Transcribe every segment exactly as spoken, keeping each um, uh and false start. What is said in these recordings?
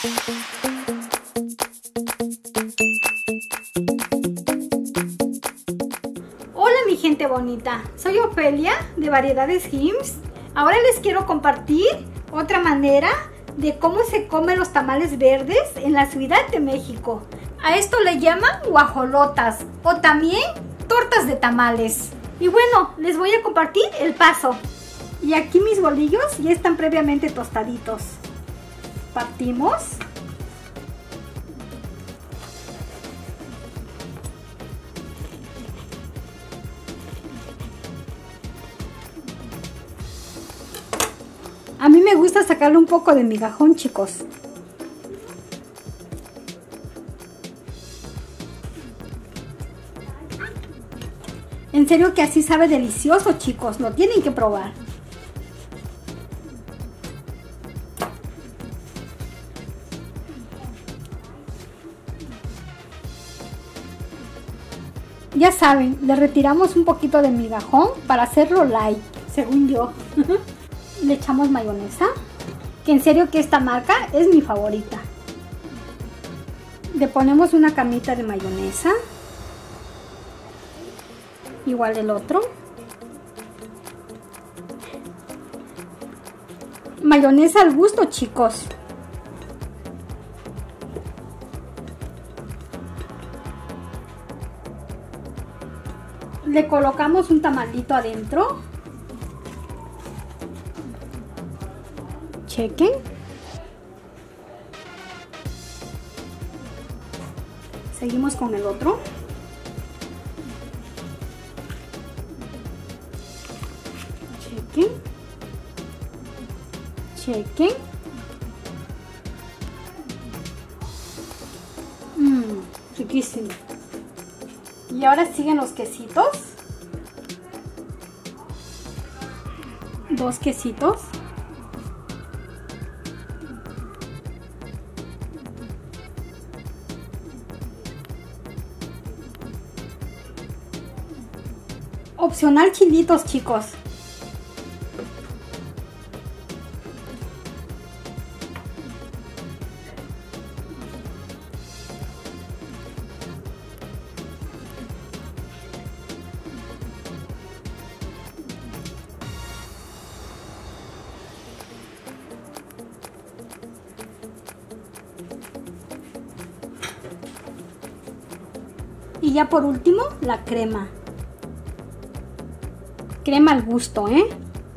Hola mi gente bonita, soy Ofelia de Variedades Hims. Ahora les quiero compartir otra manera de cómo se comen los tamales verdes en la Ciudad de México. A esto le llaman guajolotas o también tortas de tamales. Y bueno, les voy a compartir el paso. Y aquí mis bolillos ya están previamente tostaditos. Partimos. A mí me gusta sacarle un poco de migajón, chicos. En serio que así sabe delicioso, chicos. Lo tienen que probar. Ya saben, le retiramos un poquito de migajón para hacerlo light, según yo. Le echamos mayonesa, que en serio que esta marca es mi favorita. Le ponemos una camita de mayonesa, igual el otro. Mayonesa al gusto, chicos. Le colocamos un tamalito adentro. Chequen. Seguimos con el otro. Chequen. Chequen. Mmm, riquísimo. Y ahora siguen los quesitos. Dos quesitos. Opcional chilitos, chicos. Y ya por último, la crema. Crema al gusto, ¿eh?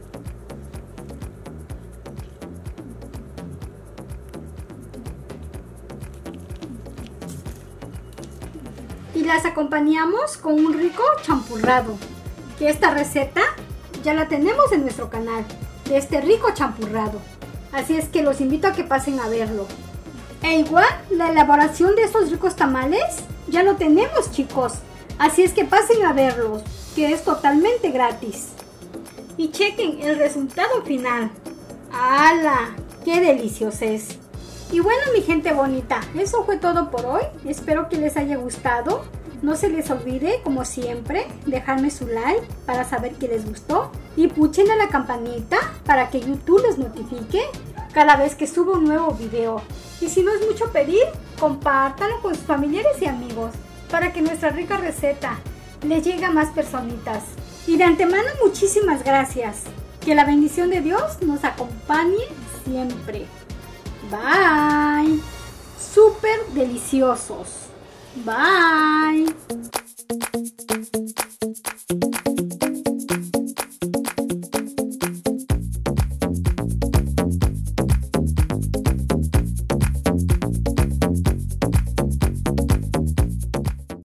Y las acompañamos con un rico champurrado. Que esta receta ya la tenemos en nuestro canal. De este rico champurrado. Así es que los invito a que pasen a verlo. E igual, la elaboración de estos ricos tamales ya lo tenemos, chicos. Así es que pasen a verlos, que es totalmente gratis. Y chequen el resultado final. ¡Hala! ¡Qué delicioso es! Y bueno, mi gente bonita, eso fue todo por hoy. Espero que les haya gustado. No se les olvide, como siempre, dejarme su like para saber que les gustó. Y puchen a la campanita para que YouTube les notifique cada vez que subo un nuevo video. Y si no es mucho pedir, compártanlo con sus familiares y amigos para que nuestra rica receta les llegue a más personitas. Y de antemano, muchísimas gracias. Que la bendición de Dios nos acompañe siempre. Bye. Súper deliciosos. Bye.